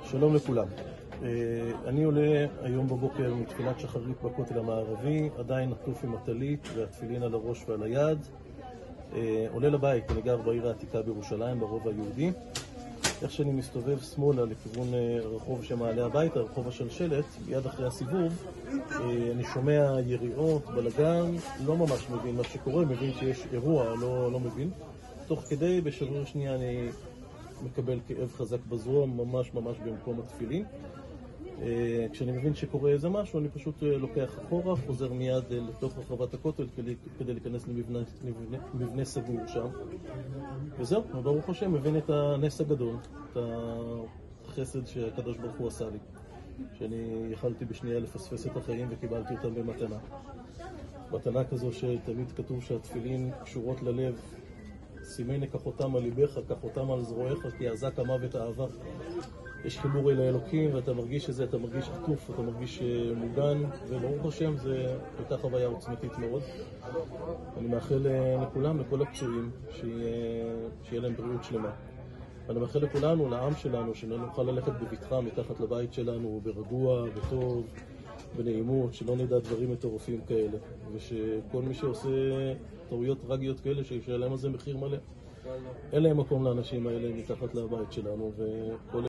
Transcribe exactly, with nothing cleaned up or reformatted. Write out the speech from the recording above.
שלום לכולם. אני עולה היום בבוקר מתפילת שחרית בכותל המערבי, עדיין עטוף עם הטלית והתפילין על הראש ועל היד. עולה לבית, אני גר בעיר העתיקה בירושלים, ברוב היהודי. איך שאני מסתובב שמאלה לכיוון רחוב שמעלה הביתה, רחוב השלשלת, מיד אחרי הסיבוב, אני שומע יריעות, בלגן, לא ממש מבין מה שקורה, מבין שיש אירוע, לא, לא מבין. תוך כדי, בשבריר שנייה אני מקבל כאב חזק בזרוע, ממש ממש במקום התפילין. כשאני מבין שקורה איזה משהו, אני פשוט לוקח אחורה, חוזר מיד לתוך רחבת הכותל כדי להיכנס למבנה מבנה סגור שם. וזהו, ברוך השם, מבין את הנס הגדול, את החסד שהקדוש ברוך הוא עשה לי. שאני יכלתי בשנייה לפספס את החיים וקיבלתי אותם במתנה. מתנה כזו שתמיד כתוב שהתפילין קשורות ללב. סימני כחותם על ליבך, כחותם על זרועך, כי עזק המוות אהבה. יש חיבור אל האלוקים ואתה מרגיש שזה, אתה מרגיש עטוף, אתה מרגיש מוגן, וברוך השם זה הייתה חוויה עוצמתית מאוד. אני מאחל לכולם, לכל הפצועים, שיהיה, שיהיה להם בריאות שלמה. אני מאחל לכולנו, לעם שלנו, שנוכל ללכת בבטחה מתחת לבית שלנו, ברגוע, בטוב, בנעימות, שלא נדע דברים מטורפים כאלה, ושכל מי שעושה טעויות טרגיות כאלה, שישלם על זה מחיר מלא. אין להם מקום לאנשים האלה מתחת לבית שלנו, וכל